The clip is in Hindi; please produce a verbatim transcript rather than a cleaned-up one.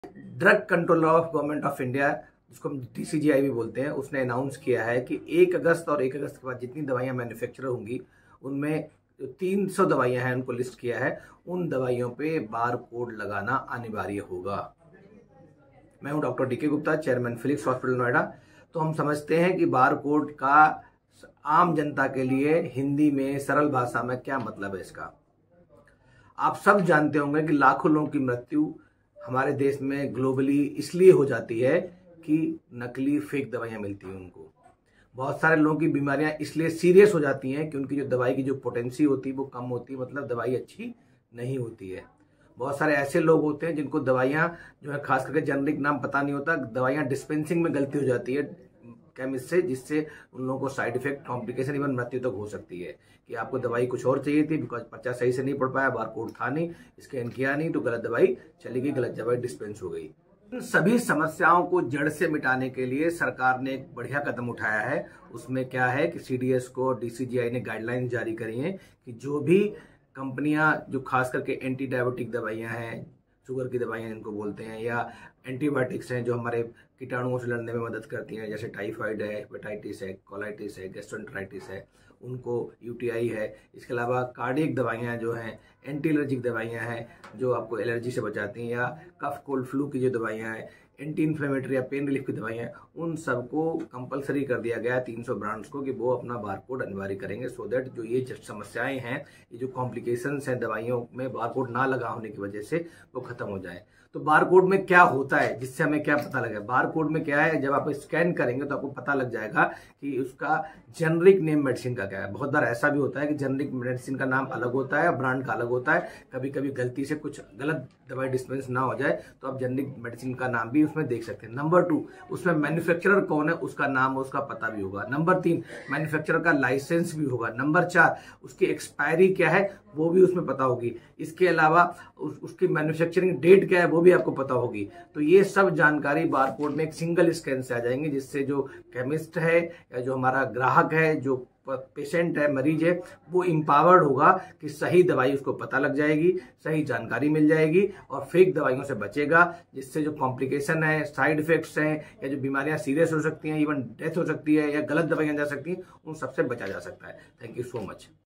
Drug controller of government of India, जिसको हम डी सी जी आई भी बोलते हैं, उसने अनाउंस किया है कि एक अगस्त और एक अगस्त के बाद जितनी दवाइयां मैन्युफैक्चर होंगी उनमें जो तीन सौ दवाइयां हैं उनको लिस्ट किया है, उन दवाइयों पे बार कोड लगाना अनिवार्य होगा। मैं हूं doctor D K Gupta, chairman Philips hospital Noida. तो हम समझते हैं कि बार कोड का आम जनता के लिए हिंदी में सरल भाषा में क्या मतलब है इसका। आप सब जानते होंगे कि लाखों लोगों की मृत्यु हमारे देश में ग्लोबली इसलिए हो जाती है कि नकली फेक दवाइयां मिलती हैं उनको। बहुत सारे लोगों की बीमारियां इसलिए सीरियस हो जाती हैं कि उनकी जो दवाई की जो पोटेंसी होती है वो कम होती है, मतलब दवाई अच्छी नहीं होती है। बहुत सारे ऐसे लोग होते हैं जिनको दवाइयां जो है, खास करके जेनरिक नाम पता नहीं होता, दवाइयां डिस्पेंसिंग में गलती हो जाती है केमिस्ट से, जिससे उन लोगों को साइड इफेक्ट, कॉम्प्लिकेशन, इवन मृत्यु तक हो सकती है। कि आपको दवाई कुछ और चाहिए थी, बिकॉज पर्चा सही से नहीं पढ़ पाया, बार कोड था नहीं, स्कैन किया नहीं, तो गलत दवाई चली गई, गलत दवाई डिस्पेंस हो गई। इन सभी समस्याओं को जड़ से मिटाने के लिए सरकार ने एक बढ़िया कदम उठाया है। उसमें क्या है कि सी डी एस को डी सी जी आई ने गाइडलाइन जारी करी है कि जो भी कंपनियां जो खास करके एंटी डायबिटिक दवाइयां हैं, शुगर की दवाइयां इनको बोलते हैं, या एंटीबायोटिक्स हैं जो हमारे कीटाणुओं से लड़ने में मदद करती हैं, जैसे टाइफाइड है, हेपेटाइटिस है, कोलाइटिस है, गैस्ट्रोएंटेराइटिस है, उनको यू टी आई है। इसके अलावा कार्डियक दवाइयां जो हैं, एंटी एलर्जिक दवाइयां हैं जो आपको एलर्जी से बचाती हैं, या कफ कोल्ड फ्लू की जो दवाइयां हैं, एंटी इन्फ्लेमेटरी या पेन रिलीफ की दवाइयां, उन सबको कंपलसरी कर दिया गया है तीन सौ ब्रांड्स को कि वो अपना बारकोड अनिवार्य करेंगे, सो दैट जो ये समस्याएं हैं, ये जो कॉम्प्लिकेशंस हैं दवाइयों में बारकोड ना लगा होने की वजह से, वो खत्म हो जाए। तो बारकोड में क्या होता है, जिससे हमें क्या पता लगे? बारकोड में क्या है, जब आप स्कैन करेंगे तो आपको पता लग जाएगा कि उसका जेनरिक नेम मेडिसिन का क्या है। बहुत बार ऐसा भी होता है कि जेनरिक मेडिसिन का नाम अलग होता है, ब्रांड का अलग होता है। कभी कभी गलती से कुछ गलत दवाई डिस्पेंस ना हो जाए तो आप जेनरिक मेडिसिन का नाम भी उसमें देख सकते हैं। नंबर टू, उसमें मैन्युफैक्चरर कौन है उसका नाम, उसका पता भी होगा। नंबर तीन, मैन्युफैक्चरर का लाइसेंस भी होगा। नंबर चार, उसकी एक्सपायरी क्या है वो भी उसमें पता होगी। इसके अलावा उस, उसकी मैन्युफैक्चरिंग डेट क्या है वो भी आपको पता होगी। तो ये सब जानकारी बारकोड में एक सिंगल स्कैन से आ जाएंगे, जिससे जो केमिस्ट है या जो हमारा ग्राहक है, जो पेशेंट है, मरीज है, वो एम्पावर्ड होगा कि सही दवाई उसको पता लग जाएगी, सही जानकारी मिल जाएगी और फेक दवाइयों से बचेगा, जिससे जो कॉम्प्लिकेशन है, साइड इफेक्ट्स हैं, या जो बीमारियां सीरियस हो सकती हैं, इवन डेथ हो सकती है, या गलत दवाइयां जा सकती हैं, उन सबसे बचा जा सकता है। Thank you so much.